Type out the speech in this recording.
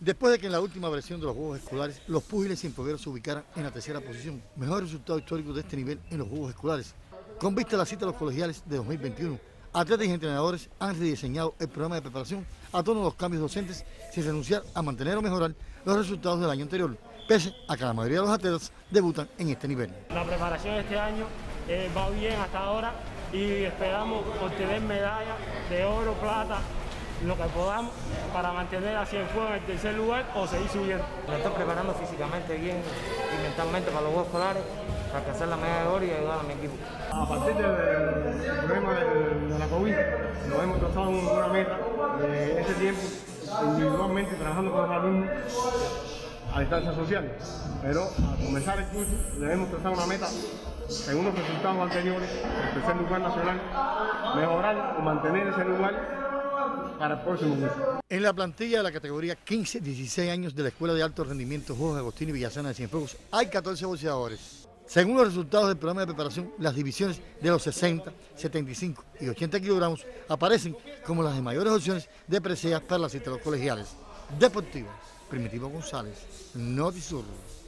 Después de que en la última versión de los Juegos Escolares los púgiles cienfuegueros se ubicaran en la tercera posición, mejor resultado histórico de este nivel en los Juegos Escolares. Con vista a la cita de los colegiales de 2021, atletas y entrenadores han rediseñado el programa de preparación a tono de los cambios docentes sin renunciar a mantener o mejorar los resultados del año anterior, pese a que la mayoría de los atletas debutan en este nivel. La preparación de este año va bien hasta ahora y esperamos obtener medallas de oro, plata, lo que podamos para mantener a Cienfuegos en el tercer lugar o seguir subiendo. Me estoy preparando físicamente bien y mentalmente para los Juegos Escolares, para alcanzar la medalla de oro y ayudar a mi equipo. A partir del problema de la COVID, nos hemos trazado una meta de ese tiempo, individualmente trabajando con los alumnos a distancia social, pero al comenzar el curso debemos trazar una meta según los resultados anteriores, el tercer lugar nacional, mejorar o mantener ese lugar para el próximo curso. En la plantilla de la categoría 15-16 años de la Escuela de Alto Rendimiento Jorge Agostini Villasana de Cienfuegos hay 14 boxeadores. Según los resultados del programa de preparación, las divisiones de los 60, 75 y 80 kilogramos aparecen como las de mayores opciones de preseas para las cita de los colegiales. Deportiva, Primitivo González, Notisur.